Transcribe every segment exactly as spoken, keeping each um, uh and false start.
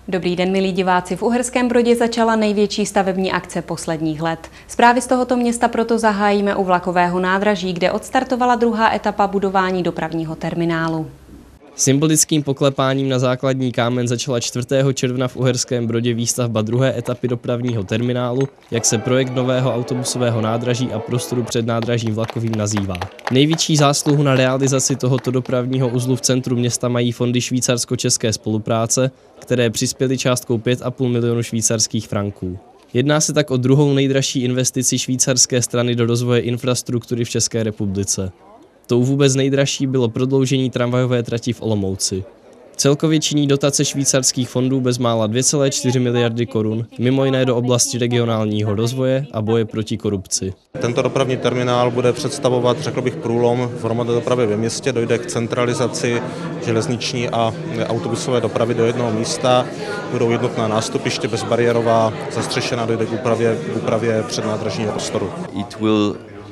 Dobrý den, milí diváci. V Uherském Brodě začala největší stavební akce posledních let. Zprávy z tohoto města proto zahájíme u vlakového nádraží, kde odstartovala druhá etapa budování dopravního terminálu. Symbolickým poklepáním na základní kámen začala čtvrtého června v Uherském Brodě výstavba druhé etapy dopravního terminálu, jak se projekt nového autobusového nádraží a prostoru před nádražím vlakovým nazývá. Největší zásluhu na realizaci tohoto dopravního uzlu v centru města mají fondy švýcarsko-české spolupráce, které přispěly částkou pět a půl milionu švýcarských franků. Jedná se tak o druhou nejdražší investici švýcarské strany do rozvoje infrastruktury v České republice. Tou vůbec nejdražší bylo prodloužení tramvajové trati v Olomouci. Celkově činí dotace švýcarských fondů bezmála dvě celé čtyři miliardy korun, mimo jiné do oblasti regionálního rozvoje a boje proti korupci. Tento dopravní terminál bude představovat, řekl bych, průlom v hromadné dopravě ve městě. Dojde k centralizaci železniční a autobusové dopravy do jednoho místa. Budou jednotná nástupiště, bezbariérová, zastřešená, dojde k úpravě, k úpravě přednádražního prostoru. It will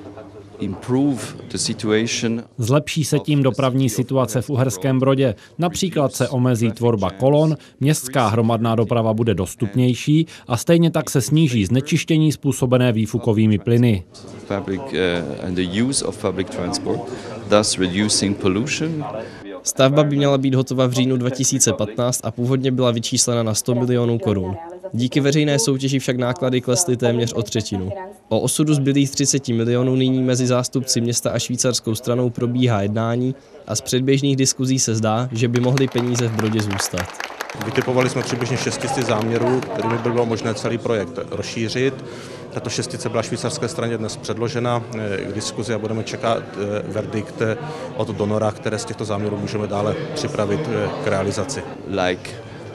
Zlepší se tím dopravní situace v Uherském Brodě. Například se omezí tvorba kolon, městská hromadná doprava bude dostupnější a stejně tak se sníží znečištění způsobené výfukovými plyny. Stavba by měla být hotova v říjnu dva tisíce patnáct a původně byla vyčíslena na sto milionů korun. Díky veřejné soutěži však náklady klesly téměř o třetinu. O osudu zbylých třiceti milionů nyní mezi zástupci města a švýcarskou stranou probíhá jednání a z předběžných diskuzí se zdá, že by mohly peníze v Brodě zůstat. Vytipovali jsme přibližně šest set záměrů, kterými by bylo možné celý projekt rozšířit. Tato šestice byla švýcarské straně dnes předložena k diskuzi a budeme čekat verdikt od donora, které z těchto záměrů můžeme dále připravit k realizaci. Like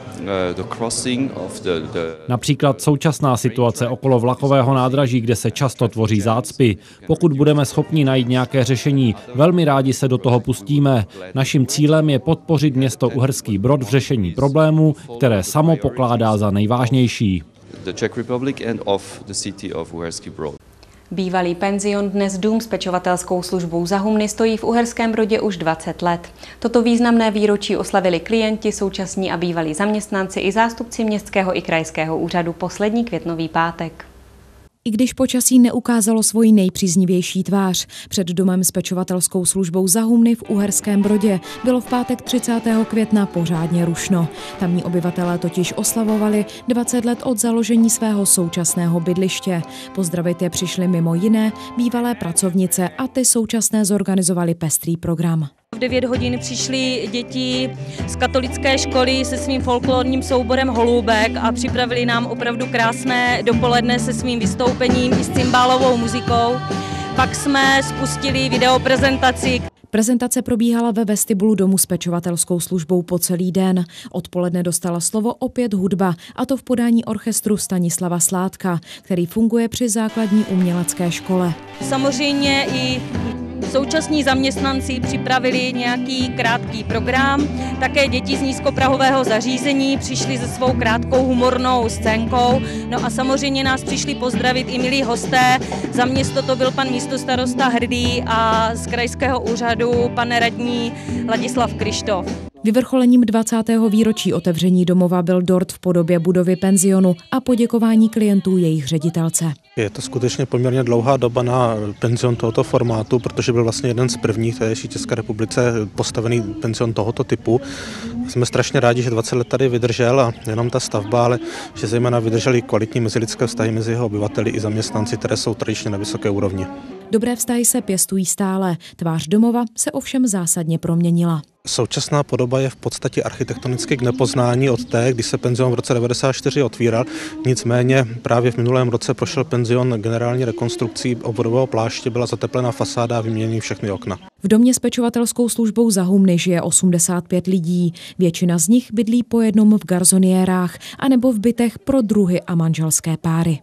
The crossing of the, the... Například současná situace okolo vlakového nádraží, kde se často tvoří zácpy. Pokud budeme schopni najít nějaké řešení, velmi rádi se do toho pustíme. Naším cílem je podpořit město Uherský Brod v řešení problémů, které samo pokládá za nejvážnější. The Czech Republic and of the city of Uherský Brod. Bývalý penzion, dnes dům s pečovatelskou službou za humny, stojí v Uherském Brodě už dvacet let. Toto významné výročí oslavili klienti, současní a bývalí zaměstnanci i zástupci městského i krajského úřadu poslední květnový pátek. I když počasí neukázalo svoji nejpříznivější tvář, před domem s pečovatelskou službou za humny v Uherském Brodě bylo v pátek třicátého května pořádně rušno. Tamní obyvatelé totiž oslavovali dvacet let od založení svého současného bydliště. Pozdravit je přišli mimo jiné bývalé pracovnice a ty současné zorganizovali pestrý program. V devět hodin přišly děti z katolické školy se svým folklorním souborem Holůbek a připravili nám opravdu krásné dopoledne se svým vystoupením i s cymbálovou muzikou. Pak jsme spustili videoprezentaci. Prezentace probíhala ve vestibulu domu s pečovatelskou službou po celý den. Odpoledne dostala slovo opět hudba, a to v podání orchestru Stanislava Sládka, který funguje při základní umělecké škole. Samozřejmě i současní zaměstnanci připravili nějaký krátký program. Také děti z nízkoprahového zařízení přišli se svou krátkou humornou scénkou. No a samozřejmě nás přišli pozdravit i milí hosté. Za město to byl pan místostarosta Hrdý a z krajského úřadu pan radní Ladislav Kryštof. Vyvrcholením dvacátého výročí otevření domova byl dort v podobě budovy penzionu a poděkování klientů jejich ředitelce. Je to skutečně poměrně dlouhá doba na penzion tohoto formátu, protože byl vlastně jeden z prvních v České republice postavený penzion tohoto typu. Jsme strašně rádi, že dvacet let tady vydržel a nejenom ta stavba, ale že zejména vydržely kvalitní mezilidské vztahy mezi jeho obyvateli i zaměstnanci, které jsou tradičně na vysoké úrovni. Dobré vztahy se pěstují stále. Tvář domova se ovšem zásadně proměnila. Současná podoba je v podstatě architektonicky k nepoznání od té, kdy se penzion v roce devadesát čtyři otvíral. Nicméně právě v minulém roce prošel penzion generální rekonstrukcí obvodového pláště, byla zateplena fasáda a vyměněny všechny okna. V domě s pečovatelskou službou za humny žije osmdesát pět lidí. Většina z nich bydlí po jednom v garsoniérách anebo v bytech pro druhy a manželské páry.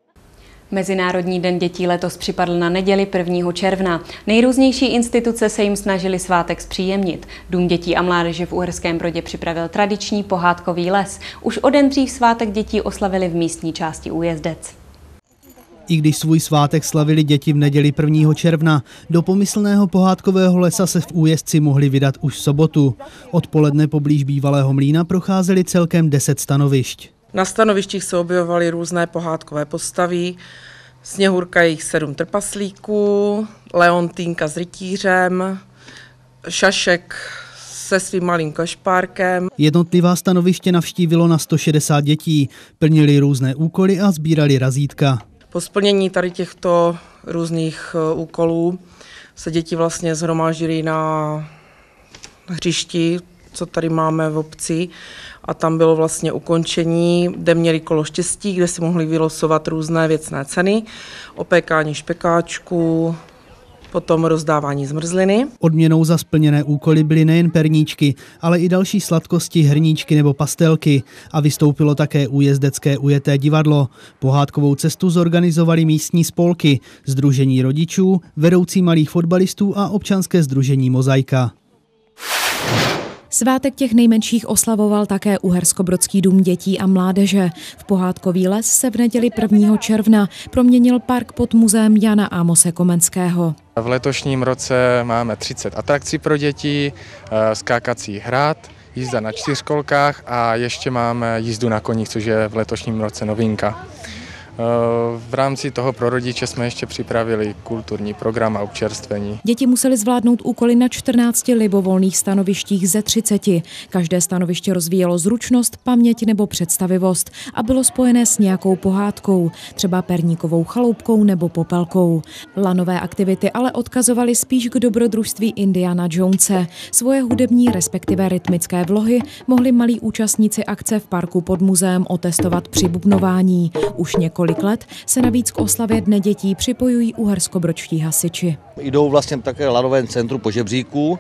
Mezinárodní den dětí letos připadl na neděli prvního června. Nejrůznější instituce se jim snažili svátek zpříjemnit. Dům dětí a mládeže v Uherském Brodě připravil tradiční pohádkový les. Už o den dřív svátek dětí oslavili v místní části Újezdec. I když svůj svátek slavili děti v neděli prvního června, do pomyslného pohádkového lesa se v Újezdci mohli vydat už v sobotu. Odpoledne poblíž bývalého mlýna procházeli celkem deset stanovišť. Na stanovištích se objevovaly různé pohádkové postavy. Sněhurka, jejich sedm trpaslíků, Leontýnka s rytířem, Šašek se svým malým košpárkem. Jednotlivá stanoviště navštívilo na sto šedesát dětí, plnili různé úkoly a sbírali razítka. Po splnění tady těchto různých úkolů se děti vlastně shromáždily na hřišti, co tady máme v obci, a tam bylo vlastně ukončení, kde měli kolo štěstí, kde si mohli vylosovat různé věcné ceny, opékání špekáčků, potom rozdávání zmrzliny. Odměnou za splněné úkoly byly nejen perníčky, ale i další sladkosti, hrníčky nebo pastelky. A vystoupilo také újezdecké ujeté divadlo. Pohádkovou cestu zorganizovali místní spolky, sdružení rodičů, vedoucí malých fotbalistů a občanské sdružení Mozaika. Svátek těch nejmenších oslavoval také Uherskobrodský dům dětí a mládeže. V pohádkový les se v neděli prvního června proměnil park pod muzeem Jana Amose Komenského. V letošním roce máme třicet atrakcí pro děti, skákací hrad, jízda na čtyřkolkách a ještě máme jízdu na koních, což je v letošním roce novinka. V rámci toho pro rodiče jsme ještě připravili kulturní program a občerstvení. Děti museli zvládnout úkoly na čtrnácti libovolných stanovištích ze třiceti. Každé stanoviště rozvíjelo zručnost, paměť nebo představivost a bylo spojené s nějakou pohádkou, třeba perníkovou chaloupkou nebo popelkou. Lanové aktivity ale odkazovaly spíš k dobrodružství Indiana Jonese. Svoje hudební, respektive rytmické vlohy mohli malí účastníci akce v parku pod muzeem otestovat při bubnování. Už několik Kolik let se navíc k oslavě Dne dětí připojují uherskobrodští hasiči. Jdou vlastně také v lanovém centru po žebříku,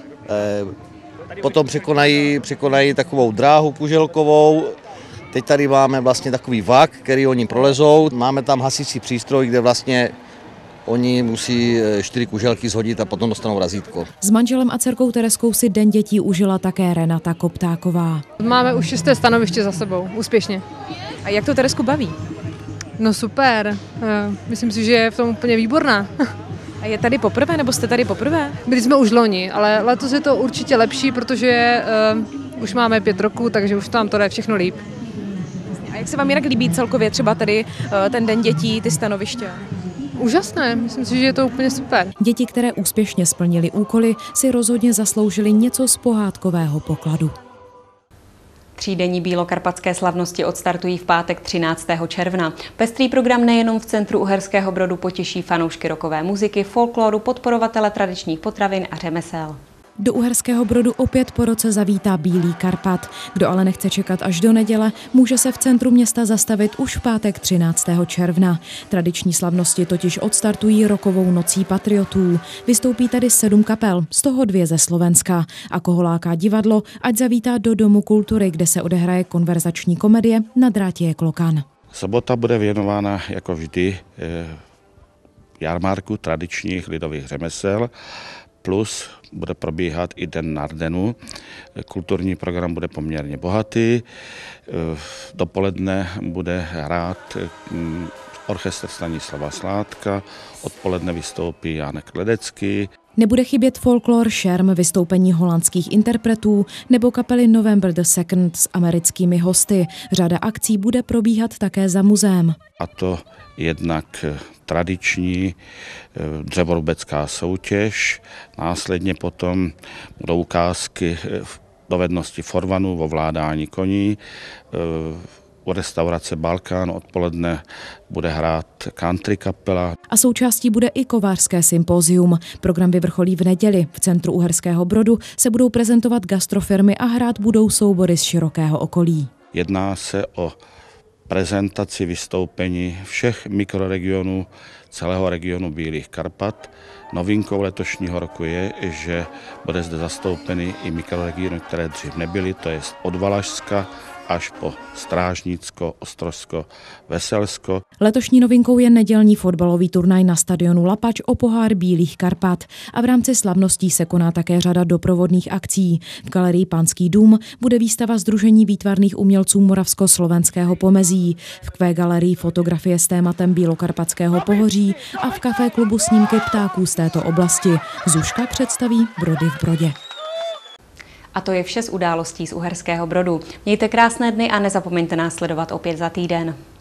potom překonají, překonají takovou dráhu kuželkovou. Teď tady máme vlastně takový vak, který oni prolezou. Máme tam hasicí přístroj, kde vlastně oni musí čtyři kuželky shodit a potom dostanou razítko. S manželem a dcerkou Tereskou si Den dětí užila také Renata Koptáková. Máme už šesté stanoviště za sebou, úspěšně. A jak to Teresku baví? No super, myslím si, že je v tom úplně výborná. A je tady poprvé, nebo jste tady poprvé? Byli jsme už loni, ale letos je to určitě lepší, protože uh, už máme pět roků, takže už tam to jde všechno líp. A jak se vám jinak líbí celkově třeba tady uh, ten Den dětí, ty stanoviště? Úžasné, myslím si, že je to úplně super. Děti, které úspěšně splnily úkoly, si rozhodně zasloužily něco z pohádkového pokladu. Třídenní bílokarpatské slavnosti odstartují v pátek třináctého června. Pestrý program nejenom v centru Uherského Brodu potěší fanoušky rockové muziky, folkloru, podporovatele tradičních potravin a řemesel. Do Uherského Brodu opět po roce zavítá Bílý Karpat. Kdo ale nechce čekat až do neděle, může se v centru města zastavit už v pátek třináctého června. Tradiční slavnosti totiž odstartují rockovou nocí patriotů. Vystoupí tady sedm kapel, z toho dvě ze Slovenska. A koho láká divadlo, ať zavítá do Domu kultury, kde se odehraje konverzační komedie Na drátě je klokan. Sobota bude věnována jako vždy jarmarku tradičních lidových řemesel, plus bude probíhat i Den Nardenu. Kulturní program bude poměrně bohatý. Dopoledne bude hrát orchestr Stanislava Sládka, odpoledne vystoupí Jánek Ledecký. Nebude chybět folklor, šerm, vystoupení holandských interpretů nebo kapely November the Second s americkými hosty. Řada akcí bude probíhat také za muzeem. A to jednak tradiční dřevorubecká soutěž, následně potom budou ukázky dovednosti forvanů v ovládání koní. U restaurace Balkán odpoledne bude hrát country kapela. A součástí bude i kovářské sympózium. Program vyvrcholí v neděli. V centru Uherského Brodu se budou prezentovat gastrofirmy a hrát budou soubory z širokého okolí. Jedná se o prezentaci vystoupení všech mikroregionů celého regionu Bílých Karpat. Novinkou letošního roku je, že bude zde zastoupeny i mikroregiony, které dřív nebyly, to je od Valašska až po Strážnicko, Ostrožsko, Veselsko. Letošní novinkou je nedělní fotbalový turnaj na stadionu Lapač o pohár Bílých Karpat a v rámci slavností se koná také řada doprovodných akcí. V galerii Panský dům bude výstava Sdružení výtvarných umělců Moravsko-slovenského pomezí, v Q galerii fotografie s tématem Bílokarpatského pohoří a v Café klubu snímky ptáků z této oblasti. Zuška představí Brody v Brodě. A to je vše z událostí z Uherského Brodu. Mějte krásné dny a nezapomeňte nás sledovat opět za týden.